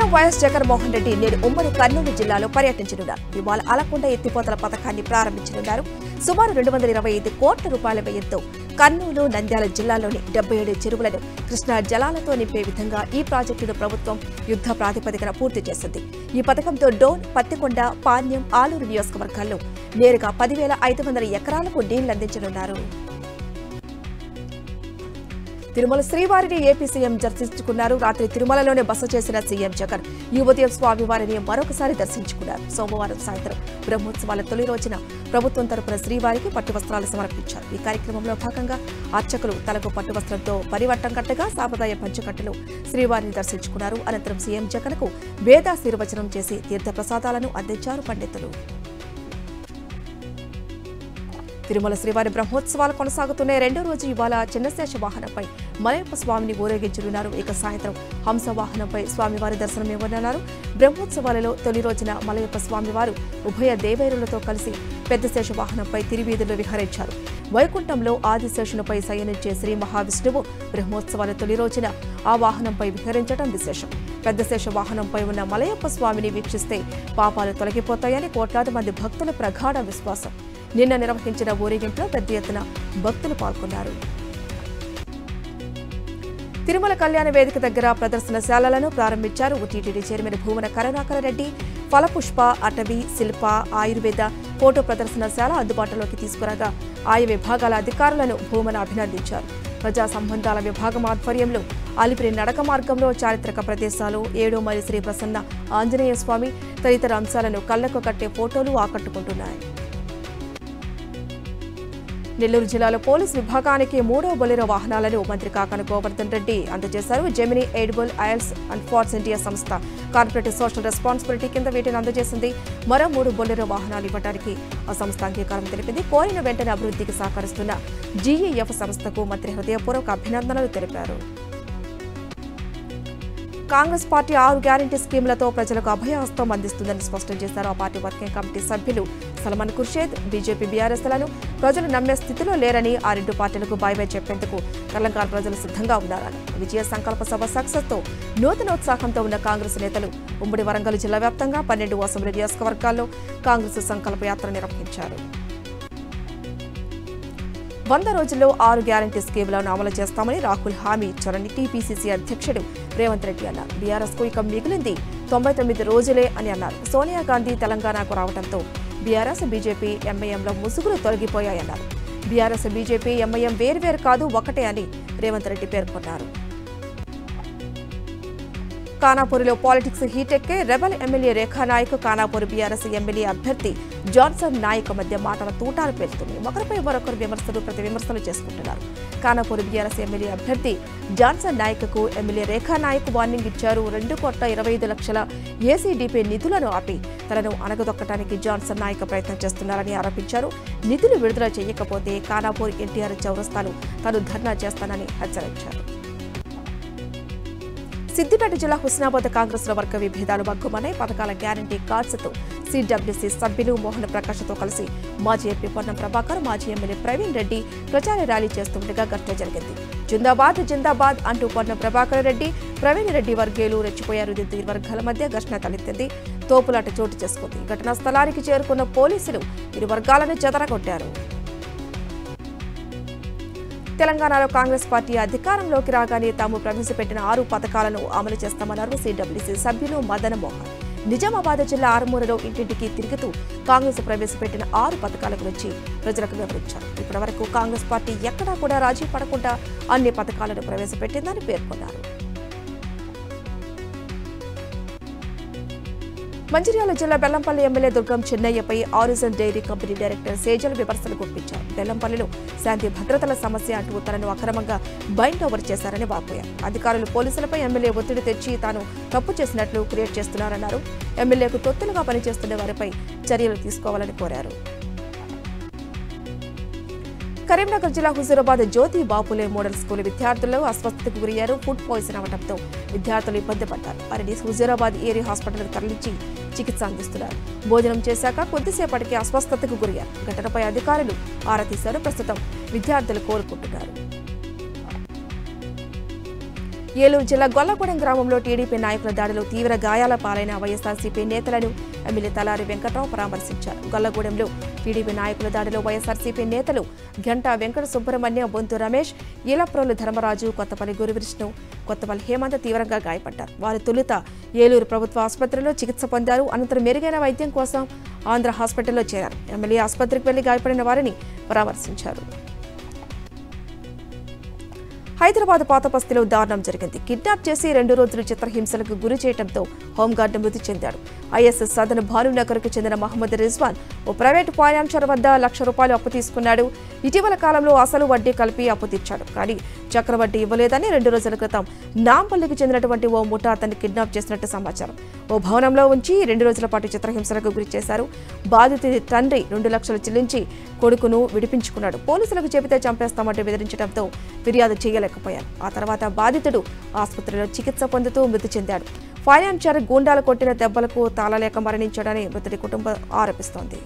CM YS Jaganmohan Reddy నేడు ఉమ్మడి కర్నూలు జిల్లాలో పర్యటించనున్నారు. ఇవాళ అలకొండ ఎత్తిపోతల పథకాన్ని ప్రారంభించనున్నారు. సుమారు 225 కోట్ల రూపాయల వ్యయంతో కర్నూలు, నంద్యాల జిల్లాలోని 77 చెరువులను కృష్ణా జలాలతో నింపే విధంగా ఈ ప్రాజెక్టును ప్రభుత్వం యుద్ధ ప్రాతిపదికన పూర్తి చేసింది. ఈ పథకంతో డోన్, పత్తికొండ, పాణ్యం, ఆలూరు నియోజకవర్గాల్లో నేరుగా 10,500 ఎకరాలకు నీళ్లందించనున్నారు. తిరుమల శ్రీవారిని ఏపీ సీఎం దర్శించుకున్నారు. రాత్రి తిరుమలలోనే బస చేసిన సీఎం జగన్ ఈ ఉదయం స్వామివారిని మరొకసారి దర్శించుకున్నారు. సోమవారం సాయంత్రం బ్రహ్మోత్సవాల తొలి రోజున ప్రభుత్వం తరపున శ్రీవారికి పట్టు వస్త్రాలు సమర్పించారు. ఈ కార్యక్రమంలో భాగంగా అర్చకులు తలకు పట్టు వస్త్రంతో పరివట్టం కట్టగా సాంప్రదాయ పంచకట్టులో శ్రీవారిని దర్శించుకున్నారు. అనంతరం సీఎం జగన్కు వేదాశీర్వచనం చేసి తీర్థప్రసాదాలను అందించారు పండితులు. తిరుమల శ్రీవారి బ్రహ్మోత్సవాలు కొనసాగుతున్న రెండో రోజు ఇవాళ చిన్నశేష వాహనంపై మలయప్ప స్వామిని ఊరేగించనున్నారు. ఇక సాయంత్రం హంస వాహనంపై స్వామివారి దర్శనం ఇవ్వనున్నారు. బ్రహ్మోత్సవాలలో తొలి రోజున మలయప్ప స్వామివారు ఉభయ దేవేరులతో కలిసి పెద్ద శేష వాహనంపై తిరువీధుల్లో విహరించారు. వైకుంఠంలో ఆదిశేషునిపై శయనించే శ్రీ మహావిష్ణువు బ్రహ్మోత్సవాల తొలి రోజున ఆ వాహనంపై విహరించడం విశేషం. పెద్ద శేష వాహనంపై ఉన్న మలయప్ప స్వామిని వీక్షిస్తే పాపాలు తొలగిపోతాయని కోట్లాది మంది భక్తుల ప్రగాఢ విశ్వాసం. నిన్న నిర్వహించిన ఊరేగింపులో పెద్ద ఎత్తున భక్తులు పాల్గొన్నారు. తిరుమల కళ్యాణ వేదిక దగ్గర ప్రదర్శనశాలలను ప్రారంభించారు. టీటీడీ చైర్మన్ భూమన కరుణాకర రెడ్డి ఫలపుష్ప, అటవీ, శిల్ప, ఆయుర్వేద ఫోటో ప్రదర్శనశాల అందుబాటులోకి తీసుకురాగా ఆయా విభాగాల అధికారులను భూమన అభినందించారు. ప్రజా సంబంధాల విభాగం ఆధ్వర్యంలో అలిపిరి నడక మార్గంలో చారిత్రక ప్రదేశాలు, 7వ మైలు శ్రీ ప్రసన్న ఆంజనేయ స్వామి తదితర అంశాలను కళ్లకు కట్టే ఫోటోలు ఆకట్టుకుంటున్నాయి. నెల్లూరు జిల్లాలో పోలీసు విభాగానికి 3వ బొలెరో వాహనాలను మంత్రి కాకాన గోవర్ధన్ రెడ్డి అందజేశారు. జెమినీ, ఎయిడబుల్, ఐఎల్స్ అండ్ ఫోర్స్ ఇండియా సంస్థ కార్పొరేట్ సోషల్ రెస్పాన్సిబిలిటీ కింద వీటిని అందజేసింది. మరో 3 బొలెరో వాహనాలు ఇవ్వడానికి ఆ సంస్థ అంగీకారం తెలిపింది. కోరిన వెంటనే అభివృద్ధికి సహకరిస్తున్న జీఈఎఫ్ సంస్థకు మంత్రి హృదయపూర్వక అభినందనలు తెలిపారు. కాంగ్రెస్ పార్టీ 6 గ్యారంటీ స్కీములతో ప్రజలకు అభయహస్తం అందిస్తుందని స్పష్టం చేశారు. ఆ పార్టీ వర్కింగ్ కమిటీ సభ్యులు సల్మాన్ ఖుర్షేద్ బీజేపీ బీఆర్ఎస్లను ప్రజలు నమ్మే స్థితిలో లేరని, ఆ 2 పార్టీలకు బై చెప్పేందుకు తెలంగాణ ప్రజలు సిద్ధంగా ఉన్నారని, విజయ సంకల్ప సభ సక్సెస్తో నూతనోత్సాహంతో ఉన్న కాంగ్రెస్ నేతలు ఉమ్మడి వరంగల్ జిల్లా వ్యాప్తంగా 12 అసెంబ్లీ నియోజకవర్గాల్లో కాంగ్రెస్ సంకల్ప యాత్ర నిర్వహించారు. 100 రోజుల్లో 6 గ్యారంటీ స్కీములను అమలు చేస్తామని రాహుల్ హామీ ఇచ్చారని టీపీసీసీ అధ్యక్షుడు రేవంత్ రెడ్డి అన్నారు. బీఆర్ఎస్కు ఇక మిగిలింది 99 రోజులే అని అన్నారు. సోనియా గాంధీ తెలంగాణకు రావడంతో బీఆర్ఎస్, బీజేపీ, ఎంఐఎంలో ముసుగులు తొలగిపోయాయన్నారు. బీఆర్ఎస్, బీజేపీ, ఎంఐఎం వేర్వేరు కాదు, ఒకటే అని రేవంత్ రెడ్డి పేర్కొన్నారు. ఖానాపూర్లో పాలిటిక్స్ హీటెక్కే. Rebel MLA Rekha Naik, Khanapur BRS MLA అభ్యర్థి జాన్సన్ నాయక్ మధ్య మాటల తూటాలు పేలుతున్నాయి. ఒకరిపై మరొకరు విమర్శలు ప్రతి విమర్శలు చేసుకుంటున్నారు. ఖానాపూర్ బీఆర్ఎస్ ఎమ్మెల్యే అభ్యర్థి జాన్సన్ నాయక్కు ఎమ్మెల్యే రేఖా నాయక్ వార్నింగ్ ఇచ్చారు. 2,25,00,000 ఏసీడీపీ నిధులను ఆపి తనను అణగదొక్కడానికి జాన్సన్ నాయక్ ప్రయత్నం చేస్తున్నారని ఆరోపించారు. నిధులు విడుదల చేయకపోతే ఖానాపూర్ ఎన్టీఆర్ చౌరస్తాలో తాను ధర్నా చేస్తానని హెచ్చరించారు. సిద్దిపేట జిల్లా హుస్నాబాద్ కాంగ్రెస్ లో వర్గ విభేదాలు బగ్గుమన్నాయి. పథకాల గ్యారంటీ కార్డ్స్తో సిడబ్ల్యూసీ సభ్యులు మోహన్ ప్రకాష్తో కలిసి మాజీ ఎంపీ పొన్నం ప్రభాకర్, మాజీ ఎమ్మెల్యే ప్రవీణ్ రెడ్డి ప్రచార ర్యాలీ చేస్తుండగా ఘటన జరిగింది. జిందాబాద్ జిందాబాద్ అంటూ పొన్నం ప్రభాకర్ రెడ్డి, ప్రవీణ్ రెడ్డి వర్గీయులు రెచ్చిపోయారు. దీంతో ఇరు వర్గాల మధ్య ఘర్షణ తలెత్తింది. తోపులాట చోటు చేసుకుంది. ఘటనా స్థలానికి చేరుకున్న పోలీసులు ఇరు వర్గాలను చెదరగొట్టారు. తెలంగాణలో కాంగ్రెస్ పార్టీ అధికారంలోకి రాగానే తాము ప్రవేశపెట్టిన 6 పథకాలను అమలు చేస్తామన్నారు సిడబ్ల్యూసీ సభ్యులు మదన్ మోహన్. నిజామాబాద్ జిల్లా ఆరుమూరులో ఇంటింటికి తిరుగుతూ కాంగ్రెస్ ప్రవేశపెట్టిన 6 పథకాల గురించి ప్రజలకు వివరించారు. ఇప్పటివరకు కాంగ్రెస్ పార్టీ ఎక్కడా కూడా రాజీ పడకుండా అన్ని పథకాలను ప్రవేశపెట్టిందని పేర్కొన్నారు. మంచిర్యాల జిల్లా బెల్లంపల్లి ఎమ్మెల్యే దుర్గం చెన్నయ్యపై Origin dairy company director Sejal విమర్శలు గుప్పించారు. బెల్లంపల్లిలో శాంతి భద్రతల సమస్య అంటూ తనను అక్రమంగా బైండ్ ఓవర్ చేశారని వాపోయారు. అధికారులు పోలీసులపై ఎమ్మెల్యే ఒత్తిడి తెచ్చి తాను తప్పు చేసినట్లు క్రియేట్ చేస్తున్నారన్నారు. ఎమ్మెల్యేకు తొత్తులుగా పనిచేస్తున్న వారిపై చర్యలు తీసుకోవాలని కోరారు. కరీంనగర్ జిల్లా హుజూరాబాద్ జ్యోతి బాపులే మోడల్ స్కూల్ విద్యార్థులు అస్వస్థతకు గురయ్యారు. ఫుడ్ పాయిజన్ అవడంతో విద్యార్థులు ఇబ్బంది పడ్డారు. వారిని హుజూరాబాద్ ఏరియా హాస్పిటల్కు తరలించి చికిత్స అందిస్తున్నారు. భోజనం చేశాక కొద్దిసేపటికి అస్వస్థతకు గురయ్యారు. ఘటనపై అధికారులు ఆరా తీశారు. ప్రస్తుతం విద్యార్థులు కోలుకుంటున్నారు. ఏలూరు జిల్లా గొల్లగూడెం గ్రామంలో టీడీపీ నాయకుల దాడిలో తీవ్ర గాయాల పాలైన వైఎస్ఆర్సీపీ నేతలను ఎమ్మెల్యే తలారి వెంకట్రావు పరామర్శించారు. గొల్లగూడెంలో టీడీపీ నాయకుల దాడిలో వైఎస్ఆర్సీపీ నేతలు గంటా వెంకట సుబ్రహ్మణ్యం, బొంతు రమేష్, ఈలప్రోలు ధర్మరాజు, కొత్తపల్లి గురువిష్ణు, కొత్తపల్లి హేమంత్ తీవ్రంగా గాయపడ్డారు. వారు తొలుత ఏలూరు ప్రభుత్వ ఆసుపత్రిలో చికిత్స పొందారు. అనంతరం మెరుగైన వైద్యం కోసం ఆంధ్ర హాస్పిటల్లో చేరారు. ఎమ్మెల్యే ఆసుపత్రికి వెళ్లి గాయపడిన వారిని పరామర్శించారు. హైదరాబాద్ పాతబస్తీలో దారుణం జరిగింది. కిడ్నాప్ చేసి 2 రోజులు చిత్రహింసలకు గురి చేయడంతో హోంగార్డు మృతి చెందాడు. ఐఎస్ఎస్ సదన్ భానునగర్కు చెందిన మహమ్మద్ రిజ్వాన్ ఓ ప్రైవేట్ ఫైనాన్షియర్ వద్ద ₹1,00,000 అప్పు తీసుకున్నాడు. ఇటీవల కాలంలో అసలు వడ్డీ కలిపి అప్పు తీర్చాడు. కానీ చక్రవడ్డీ ఇవ్వలేదని 2 రోజుల క్రితం నాంపల్లికి చెందినటువంటి ఓ ముఠా అతన్ని కిడ్నాప్ చేసినట్టు సమాచారం. ఓ భవనంలో ఉంచి 2 రోజుల పాటు చిత్రహింసలకు గురి చేశారు. బాధితుడి తండ్రి 2 లక్షలు చెల్లించి కొడుకును విడిపించుకున్నాడు. పోలీసులకు చెబితే చంపేస్తామంటూ బెదిరించడంతో ఫిర్యాదు చేయలేకపోయారు. ఆ తర్వాత బాధితుడు ఆసుపత్రిలో చికిత్స పొందుతూ మృతి చెందాడు. ఫైనాన్షియర్ గూండాలు కొట్టిన దెబ్బలకు తాళలేక మరణించాడని మృతుడి కుటుంబం ఆరోపిస్తోంది.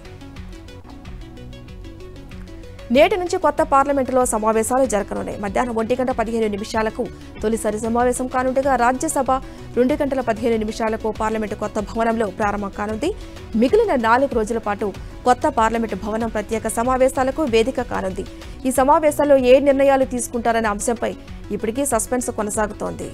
నేటి నుంచి కొత్త పార్లమెంటులో సమావేశాలు జరగనున్నాయి. మధ్యాహ్నం 1:15 తొలిసారి సమావేశం కానుండగా రాజ్యసభ 2:15 పార్లమెంటు కొత్త భవనంలో ప్రారంభం కానుంది. మిగిలిన 4 రోజుల పాటు కొత్త పార్లమెంటు భవనం ప్రత్యేక సమావేశాలకు వేదిక కానుంది. ఈ సమావేశాల్లో ఏ నిర్ణయాలు తీసుకుంటారనే అంశంపై ఇప్పటికీ సస్పెన్స్ కొనసాగుతోంది.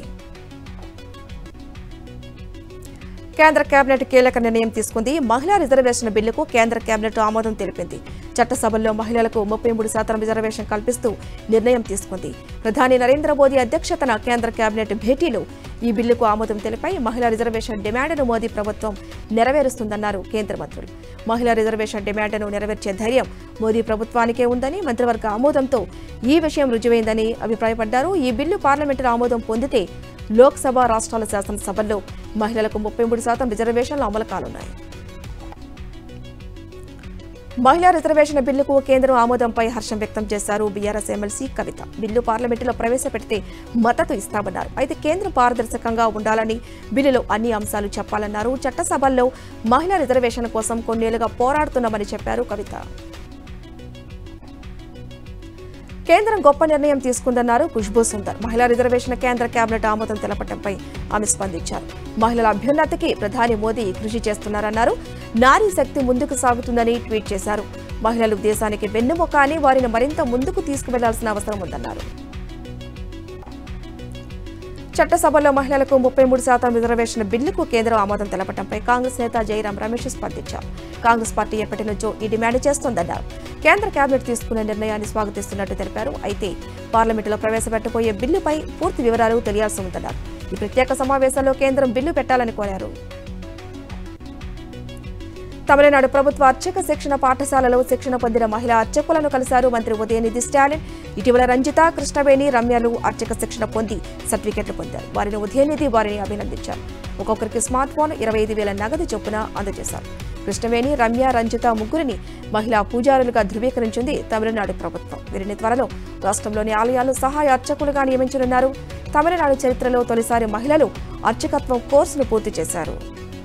కేంద్ర కేబినెట్ కీలక నిర్ణయం తీసుకుంది. మహిళా రిజర్వేషన్ బిల్లుకు కేంద్ర కేబినెట్ ఆమోదం తెలిపింది. చట్టసభల్లో మహిళలకు 33% రిజర్వేషన్ కల్పిస్తూ నిర్ణయం తీసుకుంది. ప్రధాని నరేంద్ర మోదీ అధ్యక్షతన కేంద్ర కేబినెట్ భేటీలో ఈ బిల్లుకు ఆమోదం తెలిపాయి. మహిళా రిజర్వేషన్ డిమాండ్ను మోదీ ప్రభుత్వం నెరవేరుస్తుందన్నారు కేంద్ర మంత్రులు. మహిళా రిజర్వేషన్ డిమాండ్ను నెరవేర్చే ధైర్యం మోదీ ప్రభుత్వానికే ఉందని, మంత్రివర్గ ఆమోదంతో ఈ విషయం రుజువైందని అభిప్రాయపడ్డారు. ఈ బిల్లు పార్లమెంటు ఆమోదం పొందితే లోక్సభ, రాష్ట్రాల శాసనసభల్లో మహిళలకు 33% రిజర్వేషన్లు అమలు కానున్నాయి. మహిళా రిజర్వేషన్ బిల్లుకు కేంద్రం ఆమోదంపై హర్షం వ్యక్తం చేశారు బీఆర్ఎస్ ఎమ్మెల్సీ కవిత. బిల్లు పార్లమెంటులో ప్రవేశపెడితే మద్దతు ఇస్తామన్నారు. అయితే కేంద్రం పారదర్శకంగా ఉండాలని, బిల్లులో అన్ని అంశాలు చెప్పాలన్నారు. చట్టసభల్లో మహిళా రిజర్వేషన్ కోసం కొన్నేళ్లుగా పోరాడుతున్నామని చెప్పారు కవిత. కేంద్రం గొప్ప నిర్ణయం తీసుకుందన్నారు ఖుష్బూ సుందర్. మహిళా రిజర్వేషన్ కేంద్ర కేబినెట్ ఆమోదం తెలపడంపై ఆమె స్పందించారు. మహిళల అభ్యున్నతికి ప్రధాని మోదీ కృషి చేస్తున్నారన్నారు. నారీ శక్తి ముందుకు సాగుతుందని ట్వీట్ చేశారు. మహిళలు దేశానికి వెన్నెముక అని, వారిని మరింత ముందుకు తీసుకువెళ్లాల్సిన అవసరం ఉందన్నారు. చట్టసభలో మహిళలకు 33% రిజర్వేషన్ బిల్లుకు కేంద్రం ఆమోదం తెలపడంపై కాంగ్రెస్ నేత జైరాం రమేష్ స్పందించారు. కాంగ్రెస్ పార్టీ ఎప్పటి నుంచో ఈ డిమాండ్ చేస్తోందన్నారు. కేంద్ర కేబినెట్ తీసుకున్న నిర్ణయాన్ని స్వాగతిస్తున్నట్టు తెలిపారు. అయితే పార్లమెంటులో ప్రవేశపెట్టబోయే బిల్లుపై పూర్తి వివరాలు తెలియాల్సి ఉందన్నారు. ఈ ప్రత్యేక సమావేశంలో కేంద్రం బిల్లు పెట్టాలని కోరారు. తమిళనాడు ప్రభుత్వ అర్చక శిక్షణ పాఠశాలలో శిక్షణ పొందిన మహిళా అర్చకులను కలిశారు మంత్రి ఉదయనిధి స్టాలిన్. ఇటీవల రంజిత, కృష్ణవేణి, రమ్యలు అర్చక శిక్షణ పొంది సర్టిఫికెట్లు పొందారు. వారిని ఉదయనిధి అభినందించారు. ఒక్కొక్కరికి స్మార్ట్ ఫోన్, 25,000 నగదు చొప్పున అందజేశారు. కృష్ణవేణి, రమ్య, రంజిత ముగ్గురిని మహిళా పూజారులుగా ధృవీకరించింది తమిళనాడు ప్రభుత్వం. వీరిని త్వరలో రాష్ట్రంలోని ఆలయాలు సహాయ అర్చకులుగా నియమించనున్నారు. తమిళనాడు చరిత్రలో తొలిసారి మహిళలు అర్చకత్వం కోర్సును పూర్తి చేశారు.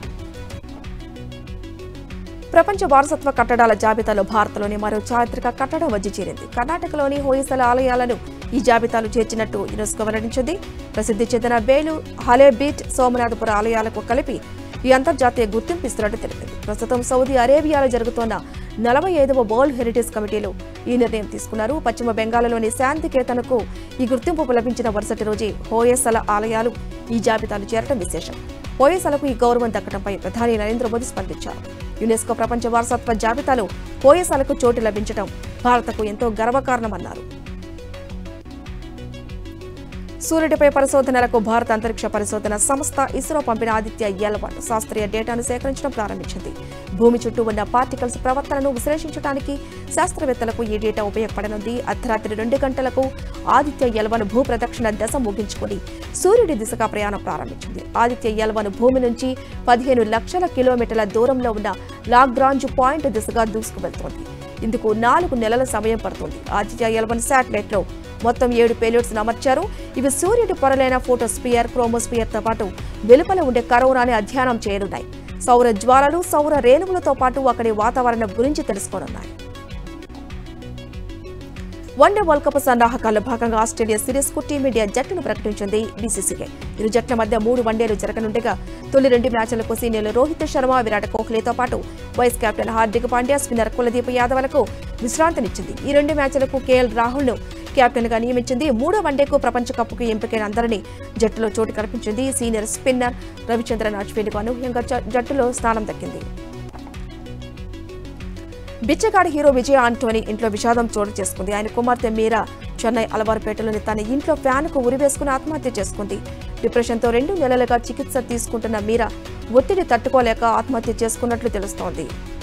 ప్రపంచ వారసత్వ కట్టడాల జాబితాలో భారత్లోని మరో చారిత్రక కట్టడం వచ్చి చేరింది. కర్ణాటకలోని హోయసల ఆలయాలను ఈ జాబితాలో చేర్చినట్టు యునెస్కో వెల్లడించింది. ప్రసిద్ధి చెందిన బేలు, హలేబీట్, సోమనాథపుర ఆలయాలకు కలిపి ఈ అంతర్జాతీయ గుర్తింపు ఇస్తున్నట్టు తెలిపింది. ప్రస్తుతం సౌదీ అరేబియాలో జరుగుతోన్న 45వ వరల్డ్ హెరిటేజ్ కమిటీలో ఈ నిర్ణయం తీసుకున్నారు. పశ్చిమ బెంగాల్లోని శాంతికేతన్కు ఈ గుర్తింపు లభించిన మరుసటి రోజే హోయసల ఆలయాలు ఈ జాబితాలో చేరడం విశేషం. హోయసలకు ఈ గౌరవం దక్కడంపై ప్రధాని నరేంద్ర మోదీ స్పందించారు. యునెస్కో ప్రపంచ వారసత్వ జాబితాలో హోయసలకు చోటు లభించడం భారత్కు ఎంతో గర్వకారణమన్నారు. సూర్యుడిపై పరిశోధనలకు భారత అంతరిక్ష పరిశోధన సంస్థ ఇస్రో పంపిన ఆదిత్య-L1 శాస్త్రీయ డేటాను సేకరించడం ప్రారంభించింది. భూమి చుట్టూ ఉన్న పార్టికల్స్ ప్రవర్తనను విశ్లేషించడానికి శాస్త్రవేత్తలకు ఈ డేటా ఉపయోగపడనుంది. అర్ధరాత్రి 2 గంటలకు ఆదిత్య-L1 భూ ప్రదక్షిణ దశ ముగించుకుని సూర్యుడి దిశగా ప్రయాణం ప్రారంభించింది. ఆదిత్య-L1 భూమి నుంచి 15 లక్షల కిలోమీటర్ల దూరంలో ఉన్న లాగ్రాంజ్ పాయింట్ దిశగా దూసుకువెళ్తోంది. ఇందుకు 4 నెలల సమయం పడుతుంది. ఆదిత్య-L1 శాటిలైట్ లో మొత్తం 7 పేలోడ్స్ అమర్చారు. ఇవి సూర్యుడి పొరలైన ఫోటోస్పియర్, క్రోమోస్పియర్తో పాటు వెలుపల ఉండే కరోనాని అధ్యయనం చేయనున్నాయి. సౌర జ్వాలలు, సౌర రేణువులతో పాటు అక్కడి వాతావరణం గురించి తెలుసుకోనున్నాయి. వన్డే వరల్డ్ కప్ సన్నాహకాల్లో భాగంగా ఆస్ట్రేలియా సిరీస్ కు టీమిండియా జట్టును ప్రకటించింది బీసీసీఐ. ఇరు జట్ల మధ్య 3 వన్డేలు జరగనుండగా తొలి 2 మ్యాచ్లకు సీనియర్లు రోహిత్ శర్మ, విరాట్ కోహ్లీతో పాటు vice captain Hardik Pandya, spinner Kuldeep యాదవ్లకు విశ్రాంతినిచ్చింది. ఈ 2 మ్యాచ్లకు కేఎల్ రాహుల్ను కెప్టెన్ గా నియమించింది. 3వ వన్డేకు ప్రపంచ కప్కు ఎంపికైన అందరినీ జట్టులో చోటు కల్పించింది. సీనియర్ స్పిన్నర్ రవిచంద్రన్ అశ్విన్కు అనూహ్యంగా జట్టులో స్థానం దక్కింది. బిచ్చగాడి హీరో విజయ్ ఆంటోనీ ఇంట్లో విషాదం చోటు చేసుకుంది. ఆయన కుమార్తె మీరా చెన్నై అలవారుపేటలోని తన ఇంట్లో ఫ్యాన్కు ఉరివేసుకుని ఆత్మహత్య చేసుకుంది. డిప్రెషన్తో 2 నెలలుగా చికిత్స తీసుకుంటున్న మీరా ఒత్తిడి తట్టుకోలేక ఆత్మహత్య చేసుకున్నట్లు తెలుస్తోంది.